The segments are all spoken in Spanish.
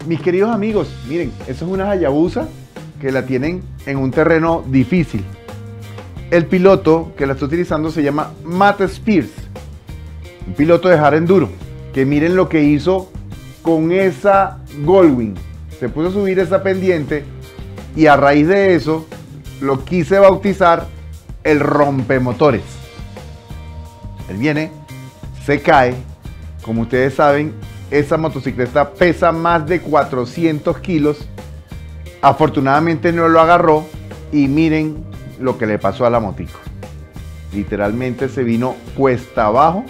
Mis queridos amigos, miren, eso es una Hayabusa que la tienen en un terreno difícil. El piloto que la está utilizando se llama Matt Spears, un piloto de hard enduro, que miren lo que hizo con esa Goldwing. Se puso a subir esa pendiente y a raíz de eso lo quise bautizar el rompemotores. Él viene, se cae, como ustedes saben, esa motocicleta pesa más de 400 kilos. Afortunadamente no lo agarró y miren lo que le pasó a la motico. Literalmente se vino cuesta abajo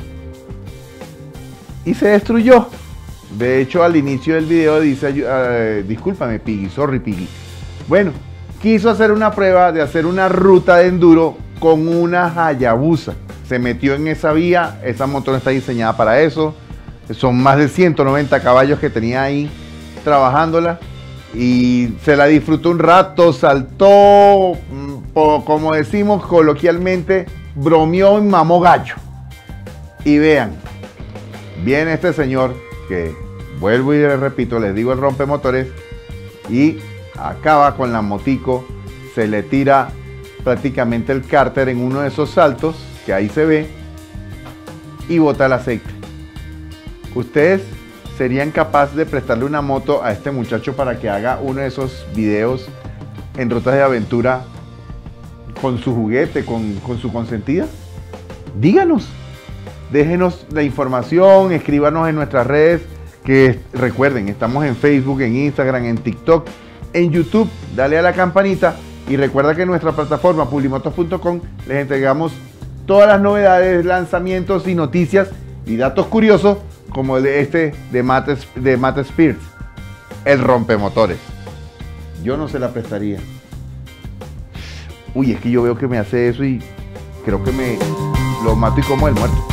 y se destruyó. De hecho, al inicio del video dice, discúlpame Piggy, sorry Piggy. Bueno, quiso hacer una prueba de hacer una ruta de enduro con una Hayabusa. Se metió en esa vía, esa moto no está diseñada para eso. Son más de 190 caballos que tenía ahí trabajándola y se la disfrutó un rato, saltó, como decimos coloquialmente, bromeó y mamó gallo. Y vean, viene este señor que, vuelvo y les repito, les digo el rompemotores, y acaba con la motico, se le tira prácticamente el cárter en uno de esos saltos, que ahí se ve, y bota el aceite. ¿Ustedes serían capaces de prestarle una moto a este muchacho para que haga uno de esos videos en rutas de aventura con su juguete, con su consentida? Díganos, déjenos la información, escríbanos en nuestras redes, que recuerden, estamos en Facebook, en Instagram, en TikTok, en YouTube. Dale a la campanita y recuerda que en nuestra plataforma publimotos.com les entregamos todas las novedades, lanzamientos y noticias y datos curiosos como el de Matt Spears, el rompemotores. Yo no se la prestaría. Uy, es que yo veo que me hace eso y creo que me lo mato y como el muerto.